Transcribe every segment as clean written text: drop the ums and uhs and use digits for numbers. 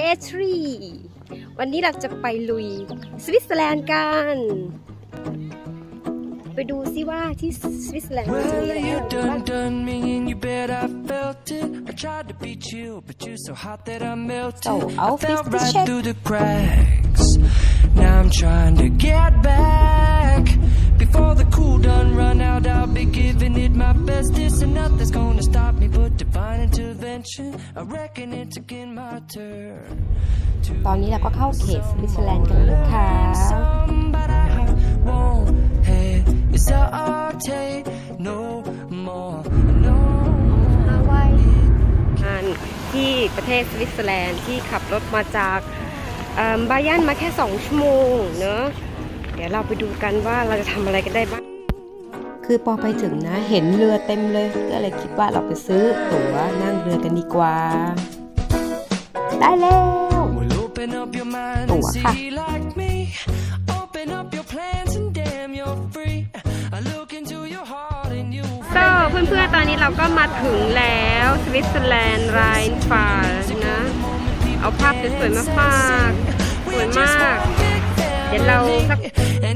ทรีวันนี้เราจะไปลุยสวิตเซอร์แลนด์กันไปดูซิว่าที่สวิตเซอร์แลนด์จะมีอะไรให้เราบ้างSo outfit to check Now I'm trying to get back before the cool done run out. I'll be giving it my best. This and nothing's gonna stop me but divine intervention. I reckon it's again my turn. ตอนนี้เราก็เข้าเขตสวิตเซอร์แลนด์กันแล้วค่ะฮาวายที่ประเทศสวิตเซอร์แลนด์ที่ขับรถมาจากบายันมาแค่2 ชั่วโมงเนอะเดี๋ยวเราไปดูกันว่าเราจะทำอะไรกันได้บ้างคือพอไปถึงนะเห็นเรือเต็มเลยก็เลยคิดว่าเราไปซื้อตั๋วนั่งเรือกันดีกว่าได้แล้วตั๋วค่ะเพื่อนๆตอนนี้เราก็มาถึงแล้วสวิตเซอร์แลนด์ไรน์ฟาร์นะเอาภาพสวยๆมาฝากสวยมากเดี๋ยวเราสัก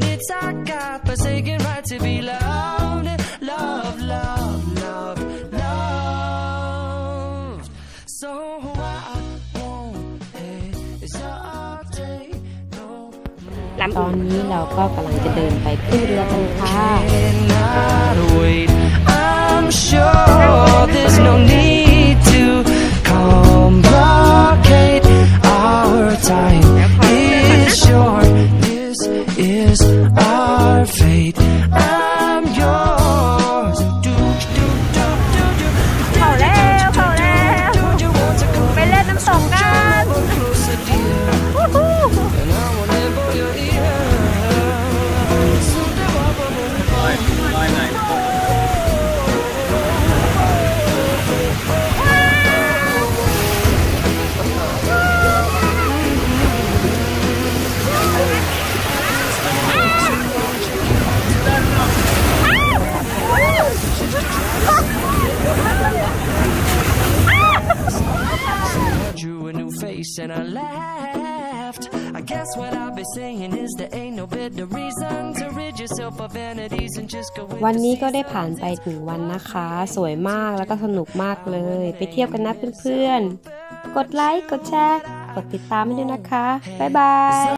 ตอนนี้เราก็กำลังจะเดินไปขึ้นเรือกันค่ะ I'm sure there's no need to complicate our time is short. This is our fate. I'm yours. เข้าแล้วไปเล่นน้ำตกกันAnd I laughed. I guess what I've been saying is there ain't no better reason to rid yourself of vanities and just go with the วันนี้ก็ได้ผ่านไปถึงวันนะคะสวยมากแล้วก็สนุกมากเลยไปเที่ยวกันนะเพื่อนๆกดไลค์กดแชร์กดติดตามให้ด้วยนะคะบ๊ายบาย